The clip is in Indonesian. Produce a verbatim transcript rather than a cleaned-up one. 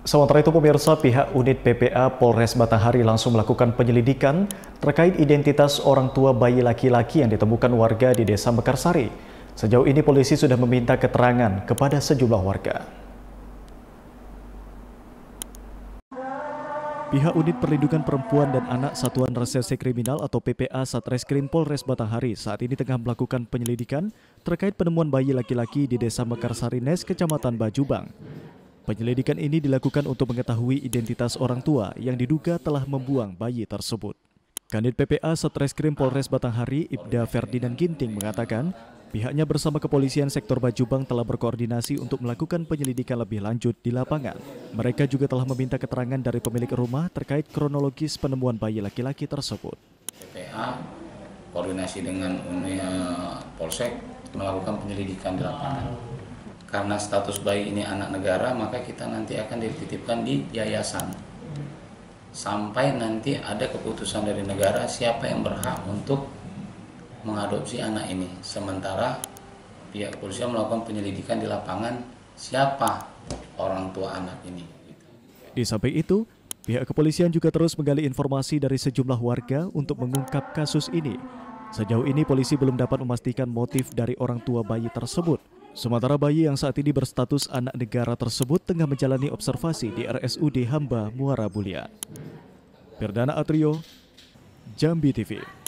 Sementara itu pemirsa, pihak unit P P A Polres Batanghari langsung melakukan penyelidikan terkait identitas orang tua bayi laki-laki yang ditemukan warga di Desa Mekarsari. Sejauh ini polisi sudah meminta keterangan kepada sejumlah warga. Pihak Unit Perlindungan Perempuan dan Anak Satuan Reserse Kriminal atau P P A Satreskrim Polres Batanghari saat ini tengah melakukan penyelidikan terkait penemuan bayi laki-laki di Desa Mekarsari Nes, Kecamatan Bajubang. Penyelidikan ini dilakukan untuk mengetahui identitas orang tua yang diduga telah membuang bayi tersebut. Kanit P P A Satreskrim Polres Batanghari, Ibda Ferdinand Ginting mengatakan, pihaknya bersama kepolisian sektor Bajubang telah berkoordinasi untuk melakukan penyelidikan lebih lanjut di lapangan. Mereka juga telah meminta keterangan dari pemilik rumah terkait kronologis penemuan bayi laki-laki tersebut. P P A koordinasi dengan Polsek melakukan penyelidikan di lapangan. Karena status bayi ini anak negara, maka kita nanti akan dititipkan di yayasan. Sampai nanti ada keputusan dari negara siapa yang berhak untuk mengadopsi anak ini. Sementara pihak kepolisian melakukan penyelidikan di lapangan siapa orang tua anak ini. Di samping itu, pihak kepolisian juga terus menggali informasi dari sejumlah warga untuk mengungkap kasus ini. Sejauh ini polisi belum dapat memastikan motif dari orang tua bayi tersebut. Sementara bayi yang saat ini berstatus anak negara tersebut tengah menjalani observasi di R S U D Hamba Muara Bulyan. Perdana Atrio, Jambi T V.